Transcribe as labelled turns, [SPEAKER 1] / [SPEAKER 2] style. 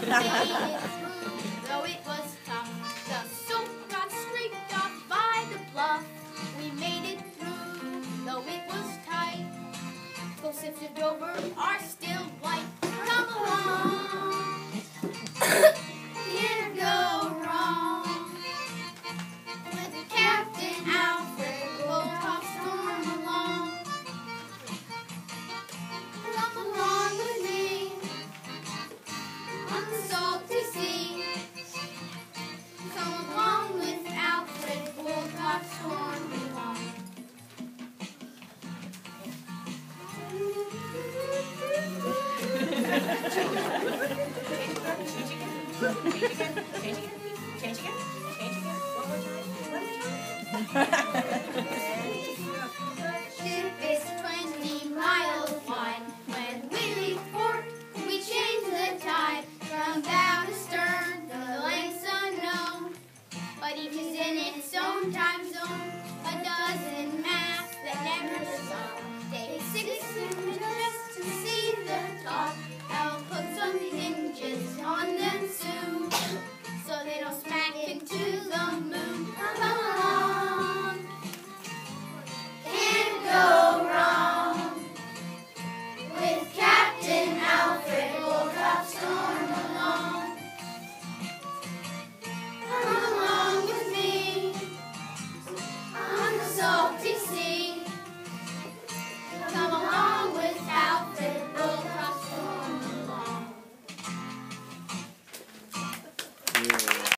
[SPEAKER 1] it through, though it was tough. The soap got scraped off by the bluff. We made it through, though it was tight. Those sifted over are still white. Come along, can't go wrong with Captain Alfred. We'll talk storm along. Come along with me on the salty sea. Come along with Alfred. We'll talk storm along.
[SPEAKER 2] Change again. One more time.